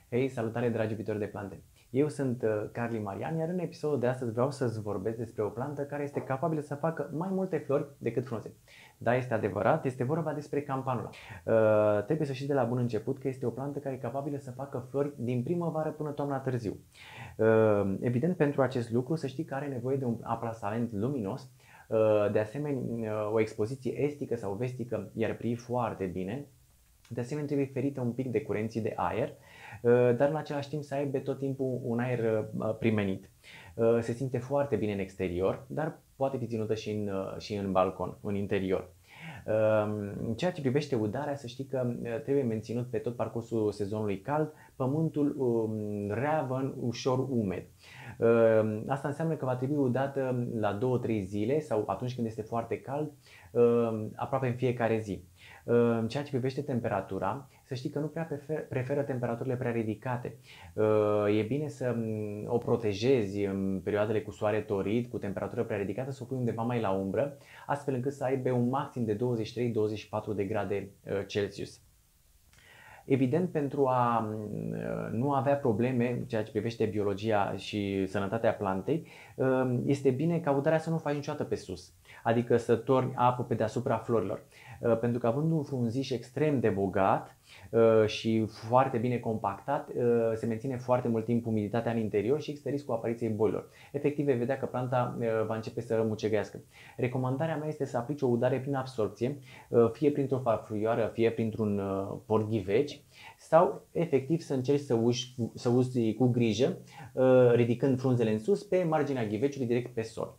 Hei, salutare dragi iubitori de plante! Eu sunt Carli Marian, iar în episodul de astăzi vreau să-ți vorbesc despre o plantă care este capabilă să facă mai multe flori decât frunze. Da, este adevărat, este vorba despre campanula. Trebuie să știi de la bun început că este o plantă care e capabilă să facă flori din primăvară până toamna târziu. Evident, pentru acest lucru să știi că are nevoie de un aplasament luminos, de asemenea o expoziție estică sau vestică i-ar pri foarte bine. De asemenea, trebuie ferită un pic de curenții de aer, dar în același timp să aibă tot timpul un aer primenit. Se simte foarte bine în exterior, dar poate fi ținută și în balcon, în interior. În ceea ce privește udarea, să știi că trebuie menținut pe tot parcursul sezonului cald pământul reavăn, ușor umed. Asta înseamnă că va trebui udată la 2-3 zile sau atunci când este foarte cald, aproape în fiecare zi. În ceea ce privește temperatura, să știi că nu prea preferă temperaturile prea ridicate. E bine să o protejezi în perioadele cu soare torit, cu temperatură prea ridicată, să o pui undeva mai la umbră, astfel încât să aibă un maxim de 23-24 de grade Celsius. Evident, pentru a nu avea probleme în ceea ce privește biologia și sănătatea plantei, este bine ca udarea să nu o faci niciodată pe sus, adică să torni apă pe deasupra florilor. Pentru că având un frunziș extrem de bogat și foarte bine compactat, se menține foarte mult timp umiditatea în interior și există riscul apariției bolilor. Efectiv, vei vedea că planta va începe să mucegească. Recomandarea mea este să aplici o udare prin absorpție, fie printr-o farfurioară, fie printr-un portghiveci, sau efectiv să încerci să uzi cu grijă, ridicând frunzele în sus pe marginea ghiveciului direct pe sol.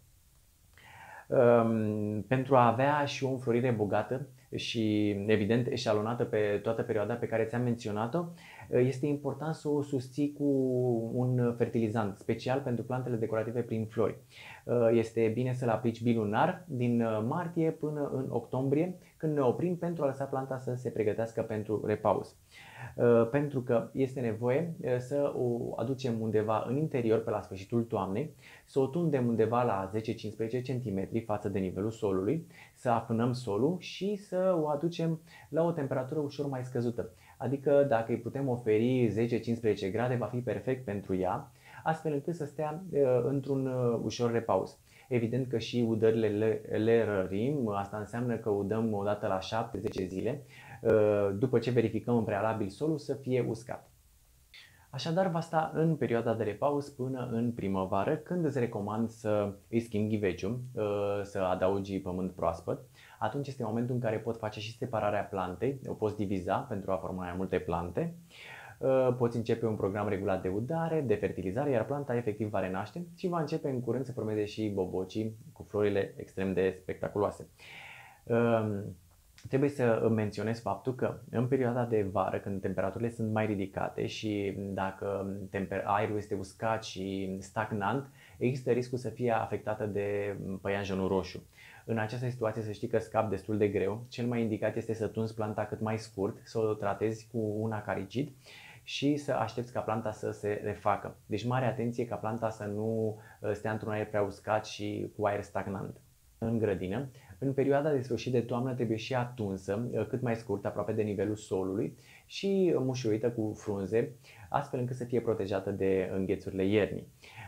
Pentru a avea și o înflorire bogată și evident eșalonată pe toată perioada pe care ți-am menționat-o, este important să o susții cu un fertilizant special pentru plantele decorative prin flori. Este bine să-l aplici bilunar din martie până în octombrie, când ne oprim pentru a lăsa planta să se pregătească pentru repaus. Pentru că este nevoie să o aducem undeva în interior pe la sfârșitul toamnei, să o tundem undeva la 10-15 cm față de nivelul solului, să afânăm solul și să o aducem la o temperatură ușor mai scăzută. Adică dacă îi putem oferi 10-15 grade, va fi perfect pentru ea, astfel încât să stea într-un ușor repaus. Evident că și udările le rărim, asta înseamnă că udăm o dată la 7-10 zile, după ce verificăm în prealabil solul să fie uscat. Așadar, va sta în perioada de repaus până în primăvară, când îți recomand să îi schimbi ghiveciul, să adaugi pământ proaspăt. Atunci este momentul în care pot face și separarea plantei, o poți diviza pentru a forma mai multe plante. Poți începe un program regulat de udare, de fertilizare, iar planta efectiv va renaște și va începe în curând să formeze și bobocii cu florile extrem de spectaculoase. Trebuie să menționez faptul că în perioada de vară, când temperaturile sunt mai ridicate și dacă aerul este uscat și stagnant, există riscul să fie afectată de păianjenul roșu. În această situație să știi că scapi destul de greu. Cel mai indicat este să tunzi planta cât mai scurt, să o tratezi cu un acaricid și să aștepți ca planta să se refacă. Deci mare atenție ca planta să nu stea într-un aer prea uscat și cu aer stagnant. În grădină, în perioada de sfârșit de toamnă trebuie și atunsă, cât mai scurt, aproape de nivelul solului și mușuită cu frunze, astfel încât să fie protejată de înghețurile iernii.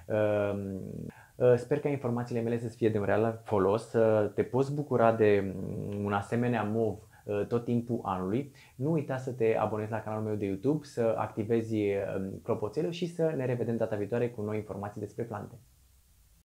Sper ca informațiile mele să fie de un real folos, să te poți bucura de un asemenea mov tot timpul anului. Nu uita să te abonezi la canalul meu de YouTube, să activezi clopoțelul și să ne revedem data viitoare cu noi informații despre plante.